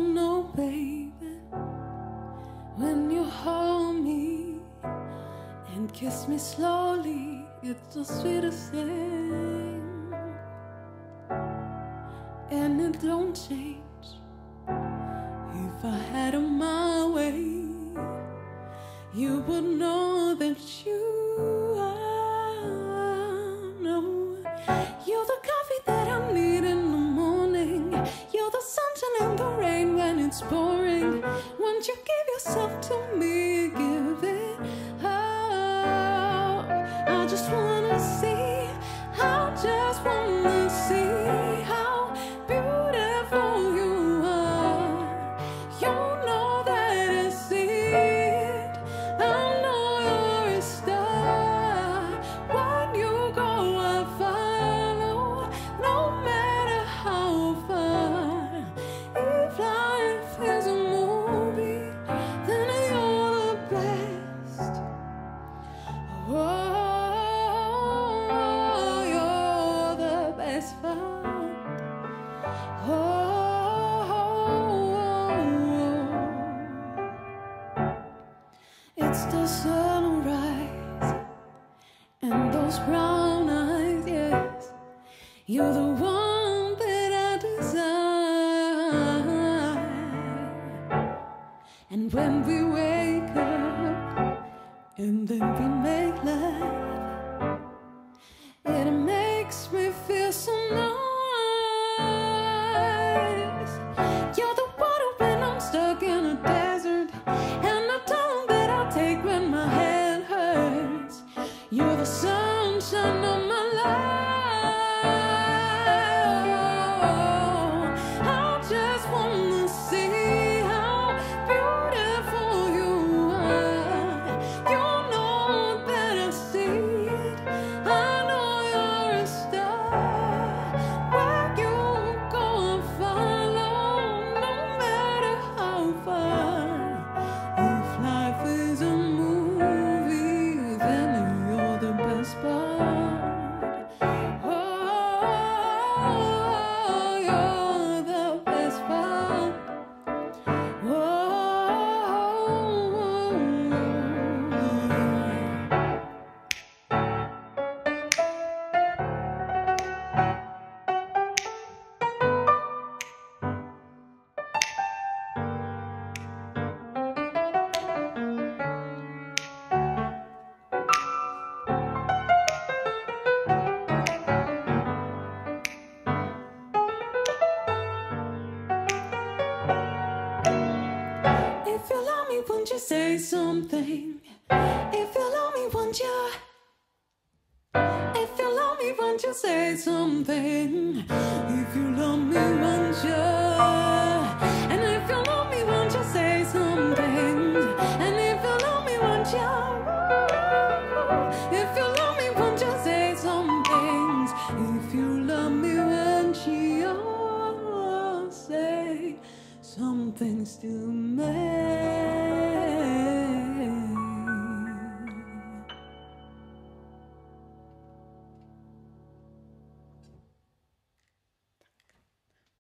know, baby, when you hold me and kiss me slowly, it's the sweetest thing, and it don't change. If I had it my way, you would know that you are. No, you're the coffee that I need in the morning. You're the sunshine in the rain when it's pouring. Won't you give yourself to me? Give it all. I just wanna see. I just wanna see how beautiful you are. You know that I see it. I know you're a star. When you go, I follow, no matter how far. If life is a movie, then you're the best. Oh, you're the best part. It's the sunrise and those brown eyes, yes. You're the one that I desire. And when we wake up and then we make love, it makes me feel so nice. You're the water when I'm stuck in a desert, and the tongue that I take when my head hurts. You're the sunshine of my life. I just wanna see how beautiful you are. You know that I see it. I know you're a star. Where you go, I follow, no matter how far. If life is a movie, then you're the best part. Oh, you're the best part. If you love me, won't you say something? If you love me, won't you? If you love me, won't you say something? If you love me, won't you? And if you love me, won't you say something? And if you love me, won't you? If you love me, won't you say some things? If you love me, won't you say some things to me?